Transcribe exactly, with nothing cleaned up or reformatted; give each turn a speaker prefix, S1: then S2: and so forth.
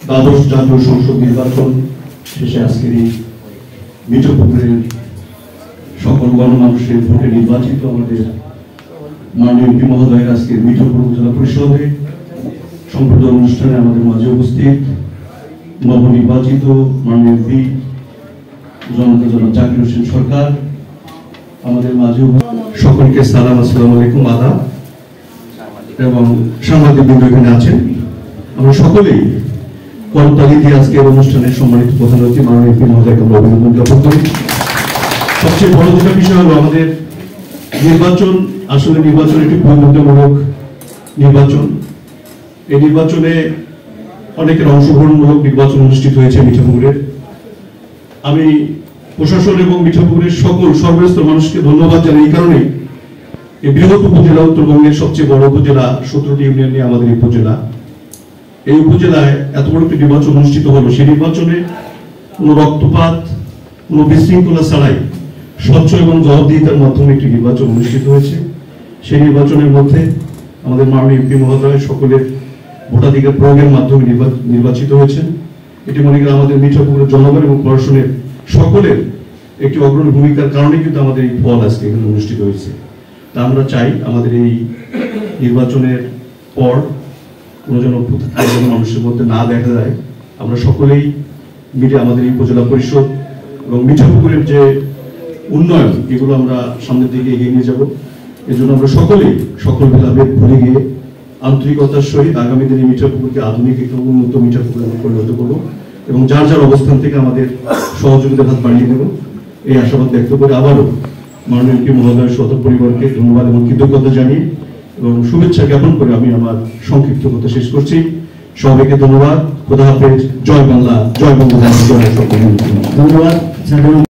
S1: দ্বাদশ জাতীয় সংসদ নির্বাচন শেষে আজকের এই মিঠপুকুরের সকল গণমানুষের ভোটে নির্বাচিত আমাদের মাননীয় এমপি মহোদয়ের আজকের মিঠপুর উপজেলা পরিষদে সম্প্রদান অনুষ্ঠানে আমাদের মাঝে উপস্থিত নবনির্বাচিত মাননীয় এমপি জনতা জনাব জাকির হোসেন সরকার, আমাদের মাঝে সকলকে সালাম, আসসালামু আলাইকুম, আদাব, এবং সাংবাদিকবৃন্দ এখানে আছেন। আমরা সকলেই করতালি দিয়ে আজকের অনুষ্ঠানের সম্মানিত প্রধান অতিথি মাননীয় এমপি মহোদয়কে আমরা অভিনন্দন জ্ঞাপন করি। সবচেয়ে বড় যেটা বিষয় হলো আমাদের নির্বাচন, আসলে নির্বাচন একটি প্রতিযোগিতামূলক নির্বাচন। এই নির্বাচনে অনেকের অংশগ্রহণমূলক নির্বাচন অনুষ্ঠিত হয়েছে মিঠাপুকুরে। আমি প্রশাসন এবং মিঠাপুকুরের সকল সর্বস্তর মানুষকে ধন্যবাদ জানাই। এই কারণে এই বৃহৎ উপজেলা, উত্তরবঙ্গের সবচেয়ে বড় উপজেলা, সতেরোটি ইউনিয়ন নিয়ে আমাদের এই উপজেলা, এই উপজেলায় এত বড় একটি নির্বাচন অনুষ্ঠিত হলো। সেই নির্বাচনে কোনো রক্তপাত, কোনো বিশৃঙ্খলা ছাড়াই স্বচ্ছ এবং জবাবদিহিতার মাধ্যমে একটি নির্বাচন অনুষ্ঠিত হয়েছে। সেই নির্বাচনের মধ্যে আমাদের মাননীয় এমপি মহোদয় সকলের ভোটাধিকার প্রয়োগের মাধ্যমে নির্বাচিত হয়েছেন। এটি মনে করি আমাদের মিঠাপুকুরের জনগণ এবং প্রশাসনের সকলের একটি অগ্রণী ভূমিকার কারণে কিন্তু আমাদের এই ফল আজকে এখানে অনুষ্ঠিত হয়েছে। তা আমরা চাই আমাদের এই নির্বাচনের পর কোনো যেন মানুষের মধ্যে না দেখা যায়। আমরা সকলেই মিলে আমাদের এই উপজেলা পরিষদ এবং মিঠাপুকুরের যে উন্নয়ন, এগুলো আমরা সামনের দিকে এগিয়ে নিয়ে যাব। এর জন্য আমরা সকলেই সকল ভেদাভেদ ভুলে গিয়ে আন্তরিকতার সহিত আগামী দিনে মিঠাপুকুরকে আধুনিক একটি উন্নত মিঠাপুকুরে আমরা পরিণত করবো এবং যার যার অবস্থান থেকে আমাদের সহযোগিতার হাত বাড়িয়ে দেব, এই আশাবাদ ব্যক্ত করে আবারও মাননীয় এমপি মহোদয়ের শত পরিবারকে ধন্যবাদ এবং কৃতজ্ঞতা জানিয়ে এবং শুভেচ্ছা জ্ঞাপন করে আমি আমার সংক্ষিপ্ত কথা শেষ করছি। সবাইকে ধন্যবাদ। খোদা হাফেজ। জয় বাংলা, জয় বঙ্গবন্ধু, জয় সকল। ধন্যবাদ।